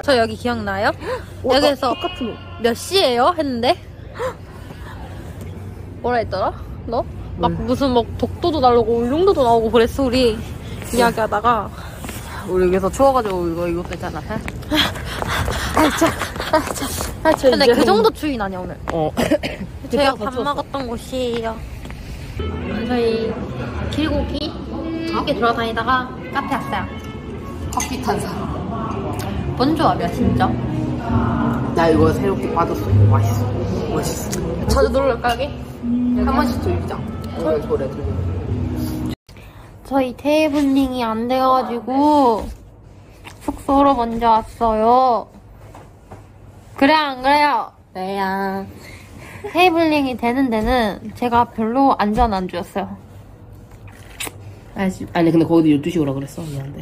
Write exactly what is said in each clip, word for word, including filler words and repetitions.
저 여기 기억나요? 오, 여기서 똑같은 옷. 몇 시에요? 했는데 뭐라 했더라? 너? 막 응. 무슨 막 독도도 나오고 울릉도도 나오고 그랬어 우리 응. 이야기하다가 우리 여기서 추워가지고 이거 이거 했잖아. 아차, 아차, 아차. 근데 그 정도 추위 나냐 오늘? 어. 저희가 밥 먹었던 곳이에요. 저희 길고기 이렇게 돌아다니다가 카페 왔어요. 커피 탄 사람. 본조합이야 진짜. 나 이거 새롭게 받았어. 이거 맛있어. 맛있어. 자주 놀러 갈까 여기? 한 번씩 들리자. 오늘 저래 들리. 저희 테이블링이 안 돼가지고 숙소로 먼저 왔어요. 그래 안 그래요? 네야. 테이블링이 되는 데는 제가 별로 안전 안주였어요. 아니, 아니 근데 거기도 열두 시 오라 그랬어. 미안한데.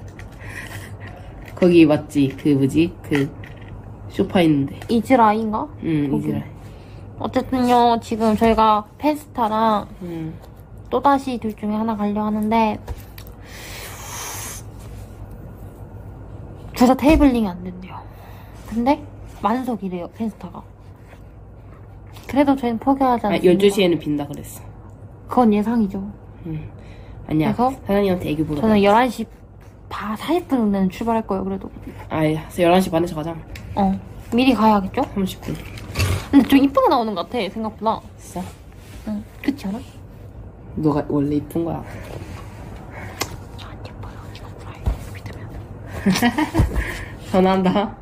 거기 맞지? 그 뭐지? 그 소파 있는데. 이즈라인가? 응, 이즈라인. 어쨌든요, 지금 저희가 페스타랑 응. 또다시 둘 중에 하나 가려고 하는데 둘 다 테이블링이 안 된대요. 근데 만석이래요, 페스타가. 그래도 저희는 포기하지 않습니다. 아, 열두 시에는 빈다 그랬어. 그건 예상이죠. 응. 아니야. 그래서 사장님한테 애기 보러. 저는 열한 시 사십 분은 출발할 거예요, 그래도. 아이, 열한 시 반에서 가자. 어. 미리 가야겠죠? 삼십 분. 근데 좀 이쁘게 나오는 것 같아, 생각보다. 진짜? 응. 그렇지 않아? 너가 원래 이쁜 거야. 안 예뻐요. 이거 프라이드 믿으면. 전화한다.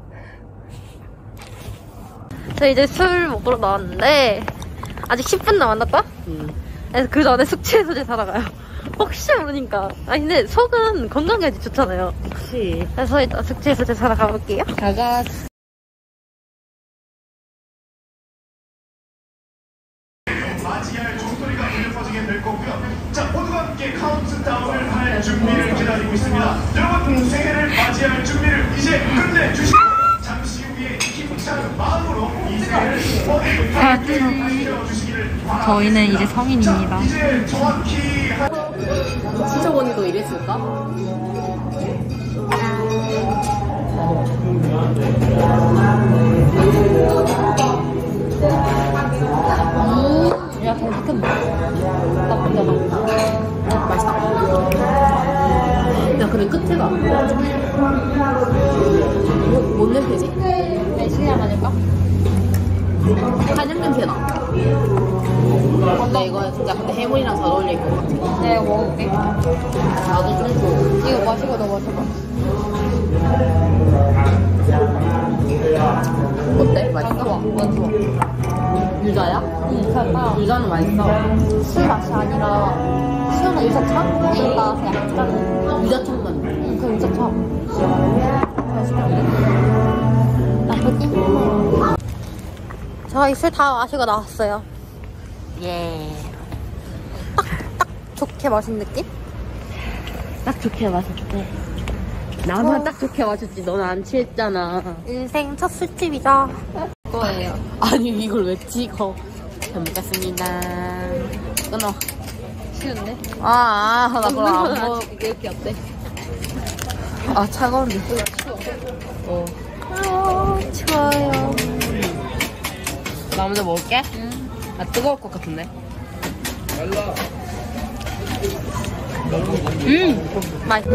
저 이제 술 먹으러 나왔는데 아직 십 분 남았나? 응. 그래서 그 전에 숙취 해소제 사러 가요. 혹시 모르니까. 아니 근데 속은 건강에 좋잖아요. 그치. 그래서 일단 숙취 해소제 사러 가볼게요. 가가. 맞이할 종소리가 울려 퍼지게 될 거고요. 자, 모두가 함께 카운트다운을 할 준비를 기다리고 있습니다. 여러분, 새해를 맞이할 준비를 이제 끝내주시고 잠시 후에 기쁘찬 마음으로 이 새해를 모두 채워주시기를 바랍니다. 저희는 이제 성인입니다. 자, 이제 정확히 시청원이도 이랬을까? 야, 더 시켰네. 나쁘지 않아. 맛있다. 야, 그래, 끝에 봐. 뭐, 뭔 냄새지? 매실향 아닐까? 한약 냄새 나. 근데 이거 진짜 근데 해물이랑 잘 어울릴 것 같아. 내가 먹어볼게. 나도 좀 줘. 이거 마시고 너 마셔봐. 어때? 맛있어? 좋아. 완 좋아. 유자야? 응, 살까? 유자는 맛있어. 술 맛이 아니라 시원한 유자차? 뭔가 약간 유자청 맛. 응, 그 유자차. 맛있겠네. 나쁘지? 저희 술 다 마시고 나왔어요. 예. 딱, 딱 좋게 마신 느낌? 딱 좋게 마셨대. 나만 딱 좋게 마셨지. 너는 안 취했잖아. 인생 첫 술집이죠. 거예요. 아니 이걸 왜 찍어? 잘 먹겠습니다. 끊어. 쉬운데? 아, 아, 나 그럼 안 먹어. 이렇게 어때? 아, 차가운데. 어. 아, 좋아요. 나 먼저 먹을게. 응. 아, 뜨거울 것 같은데. 음! 맛있어.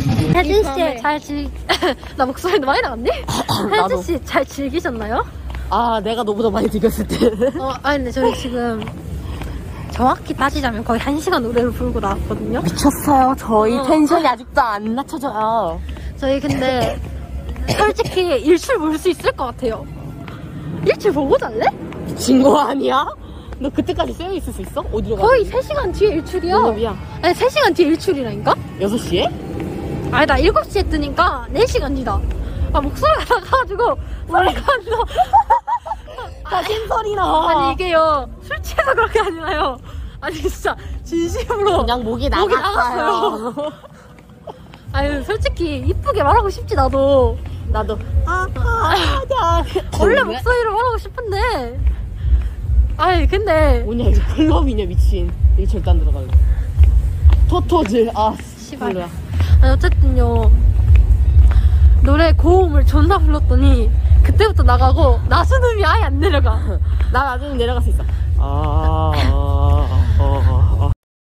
혜진씨 잘 즐... 나 목소리도 많이 나갔니? 혜진씨 잘 즐기셨나요? 아, 내가 너보다 많이 뛰겼을 때. 어, 아니 근데 저희 지금 정확히 따지자면 거의 한 시간 노래를 부르고 나왔거든요. 미쳤어요. 저희 어. 텐션이 아직도 안 낮춰져요. 저희 근데 솔직히 일출 볼 수 있을 것 같아요. 일출 보고 잘래? 미친 거 아니야? 너 그때까지 쎄어 있을 수 있어? 어디로 가? 거의 세 시간 뒤에 일출이야. 농협이야. 아니 세 시간 뒤에 일출이라니까? 여섯 시에? 아니 나 일곱 시에 뜨니까 네 시간 뒤다. 아 목소리가 나가가지고 머리가 안 나. 거짓소리 나. 아니 이게요 술 취해서 그런 게 아니라요. 아니 진짜 진심으로 그냥 목이 목이 나갔어요. 나갔어요. 아니 솔직히 이쁘게 말하고 싶지 나도. 나도. 아, 아, 아, 원래 목소리로 말하고 싶은데. 아니 근데 뭐냐, 이거 클럽이냐, 미친. 이거 절대 안 들어가요. 토토즈. 아, 씨발. 별로야. 아니 어쨌든요 노래 고음을 존나 불렀더니 그때부터 나가고 나수음이 아예 안 내려가. 나 나중에 내려갈 수 있어. 아, 아, 아, 아.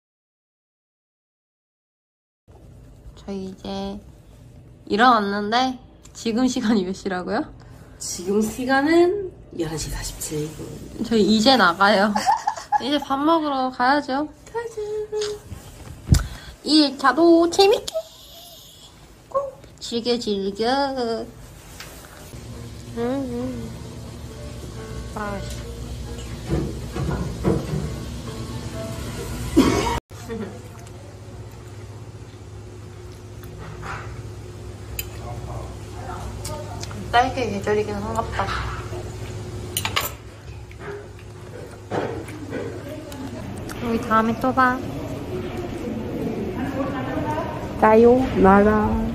저희 이제 일어났는데 지금 시간이 몇 시라고요? 지금 시간은 열한 시 사십칠 분. 저희 이제 나가요. 이제 밥 먹으러 가야죠. 이 일차도 재밌게 즐겨 즐겨. 음, 음. 아, 딸기 계절이긴 한갑다. 우리 다음에 또 봐. 나요, 나라.